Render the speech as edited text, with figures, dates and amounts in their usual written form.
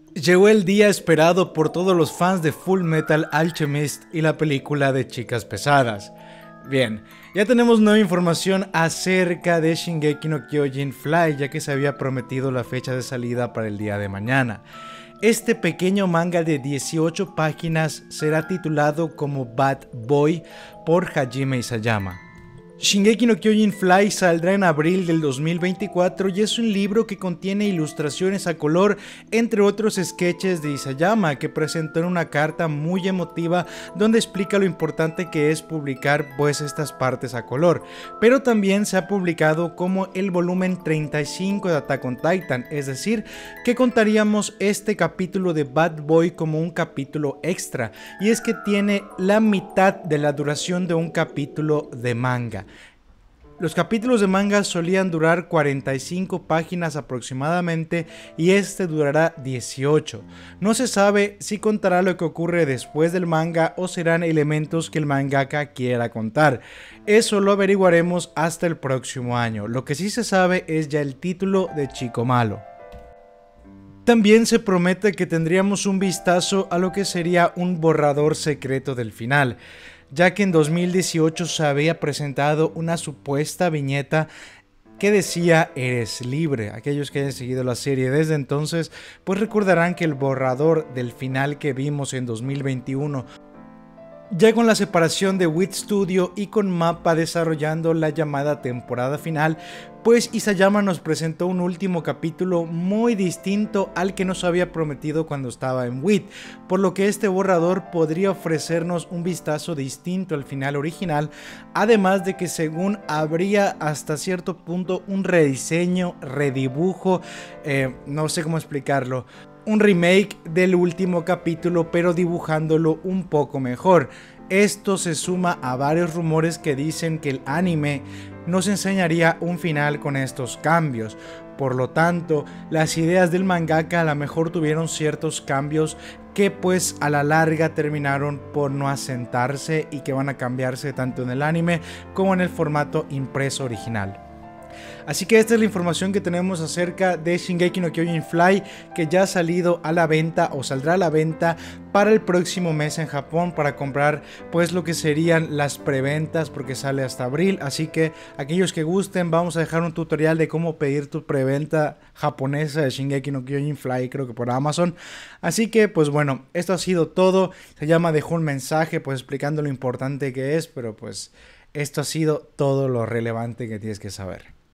Llegó el día esperado por todos los fans de Full Metal Alchemist y la película de Chicas Pesadas. Bien, ya tenemos nueva información acerca de Shingeki no Kyojin Fly, ya que se había prometido la fecha de salida para el día de mañana. Este pequeño manga de 18 páginas será titulado como Bad Boy por Hajime Isayama. Shingeki no Kyojin Fly saldrá en abril del 2024 y es un libro que contiene ilustraciones a color, entre otros sketches de Isayama, que presentó en una carta muy emotiva donde explica lo importante que es publicar pues estas partes a color. Pero también se ha publicado como el volumen 35 de Attack on Titan, es decir, que contaríamos este capítulo de Bad Boy como un capítulo extra, y es que tiene la mitad de la duración de un capítulo de manga. Los capítulos de manga solían durar 45 páginas aproximadamente y este durará 18. No se sabe si contará lo que ocurre después del manga o serán elementos que el mangaka quiera contar. Eso lo averiguaremos hasta el próximo año. Lo que sí se sabe es ya el título de Chico Malo. También se promete que tendríamos un vistazo a lo que sería un borrador secreto del final, ya que en 2018 se había presentado una supuesta viñeta que decía "eres libre". Aquellos que hayan seguido la serie desde entonces pues recordarán que el borrador del final que vimos en 2021, ya con la separación de Wit Studio y con MAPPA desarrollando la llamada temporada final, pues Isayama nos presentó un último capítulo muy distinto al que nos había prometido cuando estaba en Wit, por lo que este borrador podría ofrecernos un vistazo distinto al final original, además de que según habría hasta cierto punto un rediseño, redibujo, no sé cómo explicarlo, un remake del último capítulo pero dibujándolo un poco mejor. Esto se suma a varios rumores que dicen que el anime nos enseñaría un final con estos cambios. Por lo tanto, las ideas del mangaka a lo mejor tuvieron ciertos cambios que pues a la larga terminaron por no asentarse y que van a cambiarse tanto en el anime como en el formato impreso original. Así que esta es la información que tenemos acerca de Shingeki no Kyojin Fly, que ya ha salido a la venta o saldrá a la venta para el próximo mes en Japón para comprar pues lo que serían las preventas, porque sale hasta abril. Así que aquellos que gusten, vamos a dejar un tutorial de cómo pedir tu preventa japonesa de Shingeki no Kyojin Fly, creo que por Amazon. Así que pues bueno, esto ha sido todo. Sayama dejó un mensaje pues explicando lo importante que es, pero pues esto ha sido todo lo relevante que tienes que saber.